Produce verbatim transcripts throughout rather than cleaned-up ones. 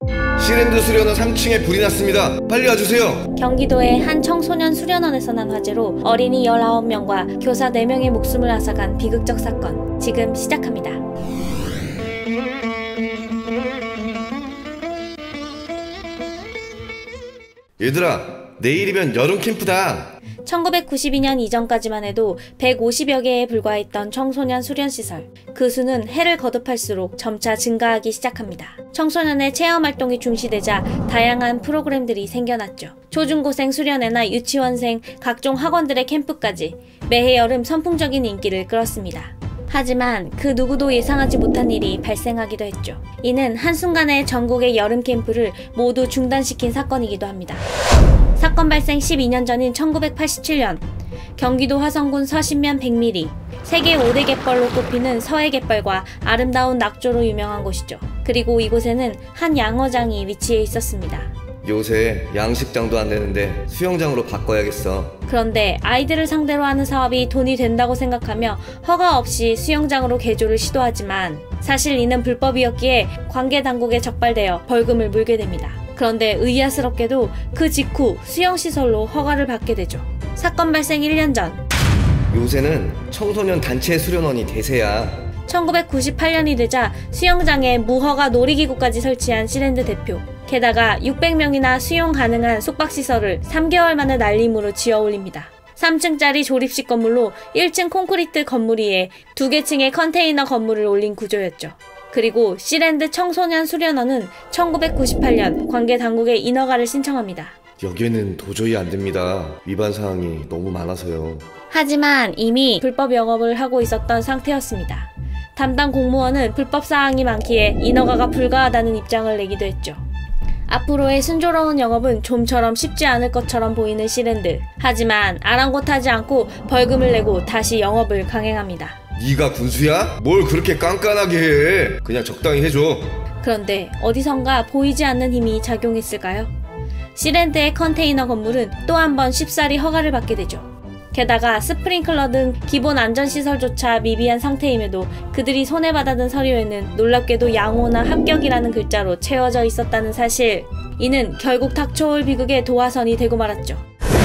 시랜드 수련원 삼 층에 불이 났습니다. 빨리 와주세요. 경기도의 한 청소년 수련원에서 난 화재로 어린이 열아홉 명과 교사 네 명의 목숨을 앗아간 비극적 사건. 지금 시작합니다. 얘들아, 내일이면 여름 캠프다. 천구백구십이 년 이전까지만 해도 백오십여 개에 불과했던 청소년 수련시설. 그 수는 해를 거듭할수록 점차 증가하기 시작합니다. 청소년의 체험활동이 중시되자 다양한 프로그램들이 생겨났죠. 초중고생 수련회나 유치원생, 각종 학원들의 캠프까지 매해 여름 선풍적인 인기를 끌었습니다. 하지만 그 누구도 예상하지 못한 일이 발생하기도 했죠. 이는 한순간에 전국의 여름 캠프를 모두 중단시킨 사건이기도 합니다. 사건 발생 십이 년 전인 천구백팔십칠 년 경기도 화성군 서신면 백미리, 세계 오 대 갯벌로 꼽히는 서해갯벌과 아름다운 낙조로 유명한 곳이죠. 그리고 이곳에는 한 양어장이 위치해 있었습니다. 요새 양식장도 안 되는데 수영장으로 바꿔야겠어. 그런데 아이들을 상대로 하는 사업이 돈이 된다고 생각하며 허가 없이 수영장으로 개조를 시도하지만 사실 이는 불법이었기에 관계 당국에 적발되어 벌금을 물게 됩니다. 그런데 의아스럽게도 그 직후 수영시설로 허가를 받게 되죠. 사건 발생 일 년 전 요새는 청소년 단체 수련원이 대세야. 천구백구십팔 년이 되자 수영장에 무허가 놀이기구까지 설치한 시랜드 대표. 게다가 육백 명이나 수용 가능한 숙박시설을 삼 개월 만에 날림으로 지어 올립니다. 삼 층짜리 조립식 건물로 일 층 콘크리트 건물 위에 두 개 층의 컨테이너 건물을 올린 구조였죠. 그리고 시랜드 청소년 수련원은 천구백구십팔 년 관계 당국에 인허가를 신청합니다. 여기에는 도저히 안 됩니다. 위반 사항이 너무 많아서요. 하지만 이미 불법 영업을 하고 있었던 상태였습니다. 담당 공무원은 불법 사항이 많기에 인허가가 불가하다는 입장을 내기도 했죠. 앞으로의 순조로운 영업은 좀처럼 쉽지 않을 것처럼 보이는 시랜드. 하지만 아랑곳하지 않고 벌금을 내고 다시 영업을 강행합니다. 네가 군수야? 뭘 그렇게 깐깐하게 해. 그냥 적당히 해줘. 그런데 어디선가 보이지 않는 힘이 작용했을까요? 시랜드의 컨테이너 건물은 또 한 번 쉽사리 허가를 받게 되죠. 게다가 스프링클러 등 기본 안전시설조차 미비한 상태임에도 그들이 손해받아든 서류에는 놀랍게도 양호나 합격이라는 글자로 채워져 있었다는 사실. 이는 결국 닥쳐올 비극의 도화선이 되고 말았죠.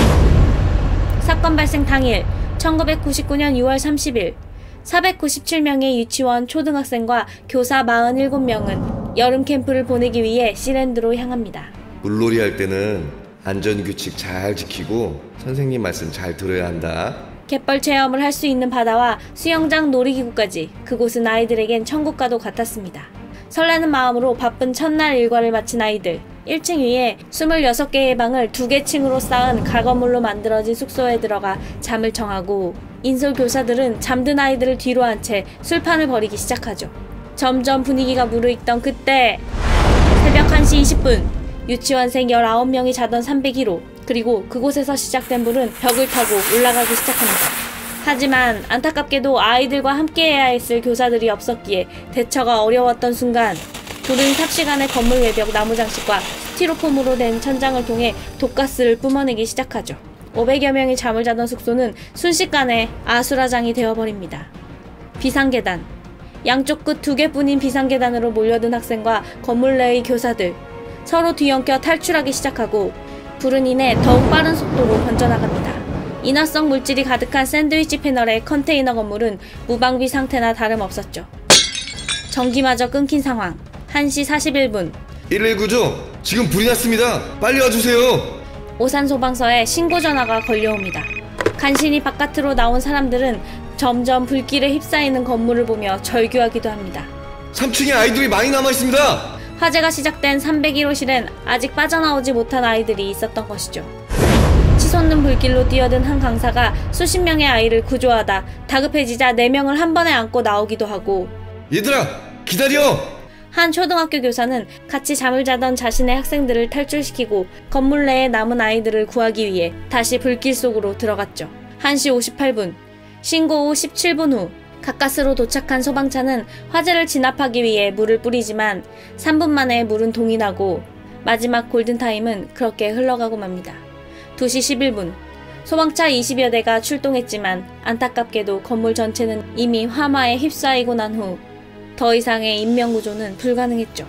사건 발생 당일 천구백구십구 년 유월 삼십일 사백구십칠 명의 유치원 초등학생과 교사 사십칠 명은 여름 캠프를 보내기 위해 시랜드로 향합니다. 물놀이 할 때는 안전규칙 잘 지키고 선생님 말씀 잘 들어야 한다. 갯벌 체험을 할 수 있는 바다와 수영장 놀이기구까지 그곳은 아이들에겐 천국과도 같았습니다. 설레는 마음으로 바쁜 첫날 일과를 마친 아이들. 일 층 위에 스물여섯 개의 방을 두 개 층으로 쌓은 가건물로 만들어진 숙소에 들어가 잠을 청하고 인솔 교사들은 잠든 아이들을 뒤로 한 채 술판을 벌이기 시작하죠. 점점 분위기가 무르익던 그때 새벽 한 시 이십 분 유치원생 열아홉 명이 자던 삼백일 호, 그리고 그곳에서 시작된 불은 벽을 타고 올라가기 시작합니다. 하지만 안타깝게도 아이들과 함께해야 했을 교사들이 없었기에 대처가 어려웠던 순간 불은 삽시간에 건물 외벽 나무장식과 스티로폼으로 된 천장을 통해 독가스를 뿜어내기 시작하죠. 오백여 명이 잠을 자던 숙소는 순식간에 아수라장이 되어버립니다. 비상계단. 양쪽 끝 두 개뿐인 비상계단으로 몰려든 학생과 건물 내의 교사들. 서로 뒤엉켜 탈출하기 시작하고 불은 이내 더욱 빠른 속도로 번져나갑니다. 인화성 물질이 가득한 샌드위치 패널의 컨테이너 건물은 무방비 상태나 다름없었죠. 전기마저 끊긴 상황. 한 시 사십일 분 일일구죠? 지금 불이 났습니다. 빨리 와주세요. 오산소방서에 신고전화가 걸려옵니다. 간신히 바깥으로 나온 사람들은 점점 불길에 휩싸이는 건물을 보며 절규하기도 합니다. 삼 층에 아이들이 많이 남아있습니다. 화재가 시작된 삼백일 호실엔 아직 빠져나오지 못한 아이들이 있었던 것이죠. 치솟는 불길로 뛰어든 한 강사가 수십 명의 아이를 구조하다 다급해지자 네 명을 한 번에 안고 나오기도 하고, 얘들아 기다려! 한 초등학교 교사는 같이 잠을 자던 자신의 학생들을 탈출시키고 건물 내에 남은 아이들을 구하기 위해 다시 불길 속으로 들어갔죠. 한 시 오십팔 분 신고 후 십칠 분 후 가까스로 도착한 소방차는 화재를 진압하기 위해 물을 뿌리지만 삼 분 만에 물은 동이 나고 마지막 골든타임은 그렇게 흘러가고 맙니다. 두 시 십일 분 소방차 이십여 대가 출동했지만 안타깝게도 건물 전체는 이미 화마에 휩싸이고 난 후 더 이상의 인명구조는 불가능했죠.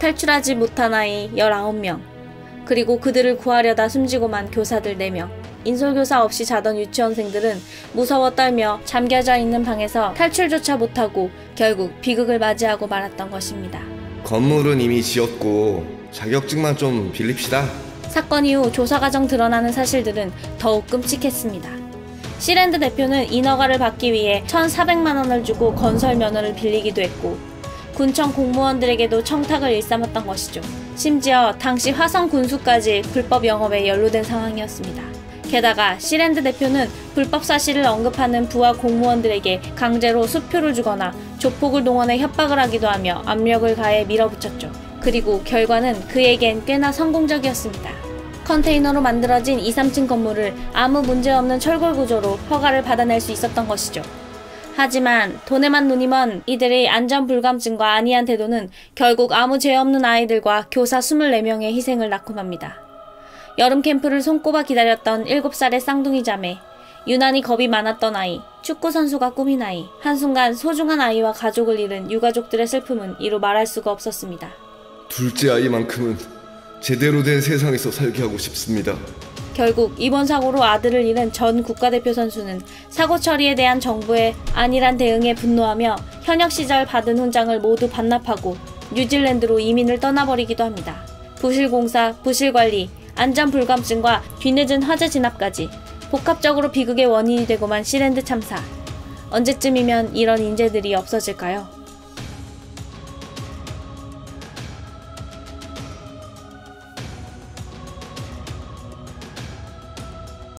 탈출하지 못한 아이 열아홉 명, 그리고 그들을 구하려다 숨지고 만 교사들 네 명. 인솔교사 없이 자던 유치원생들은 무서워 떨며 잠겨져 있는 방에서 탈출조차 못하고 결국 비극을 맞이하고 말았던 것입니다. 건물은 이미 지었고 자격증만 좀 빌립시다. 사건 이후 조사 과정 드러나는 사실들은 더욱 끔찍했습니다. 시랜드 대표는 인허가를 받기 위해 천사백만 원을 주고 건설 면허를 빌리기도 했고 군청 공무원들에게도 청탁을 일삼았던 것이죠. 심지어 당시 화성 군수까지 불법 영업에 연루된 상황이었습니다. 게다가 시랜드 대표는 불법 사실을 언급하는 부하 공무원들에게 강제로 수표를 주거나 조폭을 동원해 협박을 하기도 하며 압력을 가해 밀어붙였죠. 그리고 결과는 그에겐 꽤나 성공적이었습니다. 컨테이너로 만들어진 이, 삼 층 건물을 아무 문제없는 철골 구조로 허가를 받아낼 수 있었던 것이죠. 하지만 돈에만 눈이 먼 이들의 안전불감증과 안이한 태도는 결국 아무 죄 없는 아이들과 교사 이십사 명의 희생을 낳고 맙니다. 여름 캠프를 손꼽아 기다렸던 일곱 살의 쌍둥이 자매, 유난히 겁이 많았던 아이, 축구선수가 꿈인 아이, 한순간 소중한 아이와 가족을 잃은 유가족들의 슬픔은 이루 말할 수가 없었습니다. 둘째 아이만큼은 제대로 된 세상에서 살게 하고 싶습니다. 결국 이번 사고로 아들을 잃은 전 국가대표 선수는 사고 처리에 대한 정부의 안일한 대응에 분노하며 현역 시절 받은 훈장을 모두 반납하고 뉴질랜드로 이민을 떠나버리기도 합니다. 부실공사, 부실관리, 안전불감증과 뒤늦은 화재 진압까지 복합적으로 비극의 원인이 되고만 시랜드 참사. 언제쯤이면 이런 인재들이 없어질까요?